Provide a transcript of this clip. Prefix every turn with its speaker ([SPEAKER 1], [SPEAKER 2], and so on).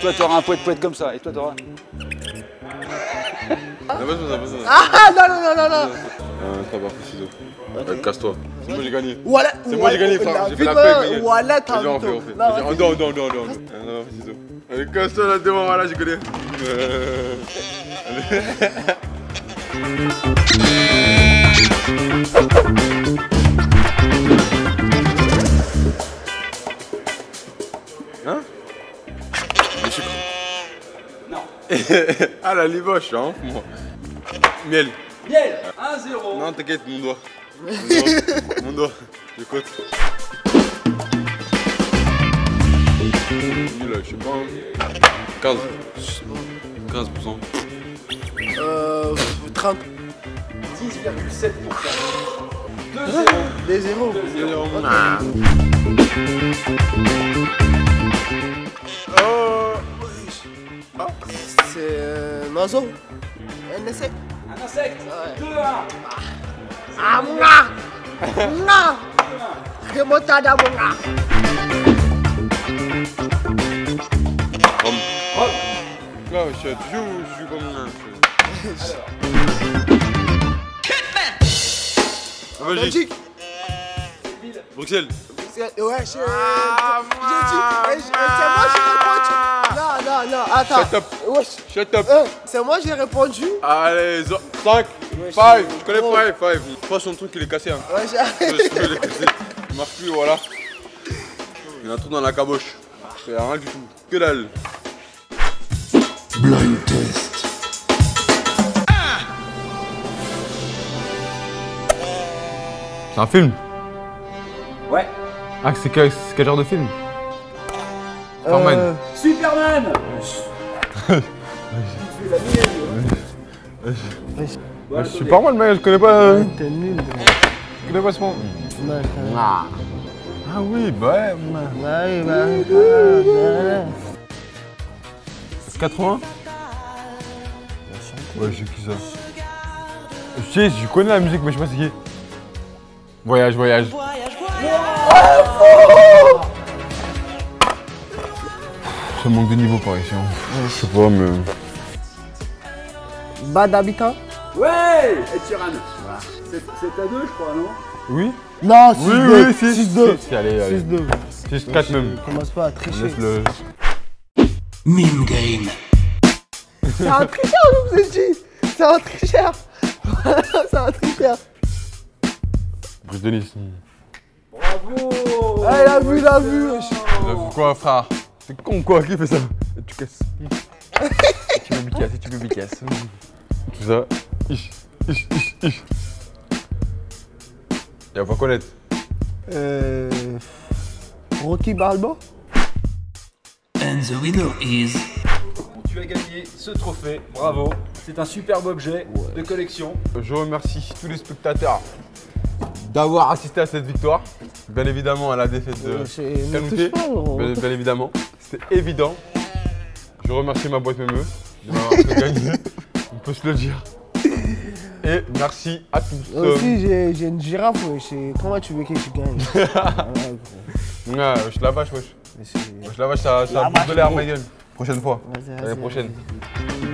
[SPEAKER 1] Toi, t'auras un poète comme ça. Et toi, t'auras...
[SPEAKER 2] Ah non, non.
[SPEAKER 3] T'as pas fait ciseaux. Casse-toi. C'est moi j'ai gagné.
[SPEAKER 2] Voilà.
[SPEAKER 3] C'est moi j'ai gagné, frère. J'ai fait la paix avec
[SPEAKER 2] Voilà, t'as
[SPEAKER 3] on fait. Non. Ciseaux. Allez, casse-toi là devant, voilà, j'ai gagné. Hein? Le sucre.
[SPEAKER 1] Non.
[SPEAKER 3] Ah la liboche, hein, moi. Miel.
[SPEAKER 1] Miel, 1-0.
[SPEAKER 3] Non, t'inquiète, mon doigt. Mon doigt. J'écoute. Nul, je sais pas. 15. 15%.
[SPEAKER 2] 30.
[SPEAKER 1] 10,7%. 2-0.
[SPEAKER 2] Des zéros. C'est un oiseau. Un insecte.
[SPEAKER 1] Un insecte. 2-1.
[SPEAKER 2] Ah, mon gars. Remontada, mon gars.
[SPEAKER 3] Rome. Là, je suis comme un.
[SPEAKER 2] Belgique.
[SPEAKER 3] Bruxelles.
[SPEAKER 2] Ouais, c'est moi j'ai répondu. Non, attends.
[SPEAKER 3] Shut up.
[SPEAKER 2] Wesh.
[SPEAKER 3] Shut up.
[SPEAKER 2] C'est moi j'ai répondu.
[SPEAKER 3] Allez, 5, 5. Je connais 5. Je crois son truc il est cassé. Hein.
[SPEAKER 2] Ouais,
[SPEAKER 3] Il est cassé. Il marche plus, voilà. Il y a un trou dans la caboche. C'est rien du tout. Que dalle.
[SPEAKER 4] Blind test.
[SPEAKER 5] C'est un film?
[SPEAKER 1] Ouais.
[SPEAKER 5] Ah, c'est quel genre de film? Superman.
[SPEAKER 1] Superman.
[SPEAKER 5] Je suis pas mal, mais je connais pas.
[SPEAKER 2] T'es nul.
[SPEAKER 5] Je connais pas ce moment.
[SPEAKER 2] Non,
[SPEAKER 5] Ah oui, bah ouais. 80? Ouais, j'ai qui ça? Je sais, je connais la musique, mais je sais pas c'est qui. Voyage. Ça manque de niveau par ici. Hein. Je sais pas, mais.
[SPEAKER 2] Bas d'habitant.
[SPEAKER 1] Ouais. Et Tyrann. C'est à 2, je crois, non?
[SPEAKER 5] Oui?
[SPEAKER 2] Non, 6-2.
[SPEAKER 5] Oui,
[SPEAKER 2] 6-2.
[SPEAKER 5] Allez.
[SPEAKER 2] 6-2.
[SPEAKER 5] 6-4 même.
[SPEAKER 2] Commence pas à tricher.
[SPEAKER 5] Laisse-le.
[SPEAKER 4] Meme game.
[SPEAKER 2] C'est un tricheur, je vous ai dit. C'est un tricheur. C'est un tricheur.
[SPEAKER 5] Brise de Nice.
[SPEAKER 1] Bravo.
[SPEAKER 2] Ah, il a vu. Wesh.
[SPEAKER 5] Quoi, frère? C'est con quoi, qui fait ça? Tu casses. Tu peux bicasse. Tout ça. Ich. Y'a pas connaître.
[SPEAKER 2] Rocky Balboa.
[SPEAKER 4] And the winner is...
[SPEAKER 1] Tu as gagné ce trophée, bravo. C'est un superbe objet de collection.
[SPEAKER 5] Je remercie tous les spectateurs d'avoir assisté à cette victoire. Bien évidemment à la défaite de Kanouté. Bien évidemment. C'était évident. Je remercie ma boîte MME de m'avoir fait gagner. On peut se le dire. Et merci à tous.
[SPEAKER 2] Aussi, j'ai une girafe, wesh. Comment tu veux que je gagne?
[SPEAKER 5] Ouais, wesh la vache, wesh. Wesh la vache, ça bouffe de l'air, ma gueule. Prochaine fois.
[SPEAKER 2] Vas-y,
[SPEAKER 5] L'année prochaine.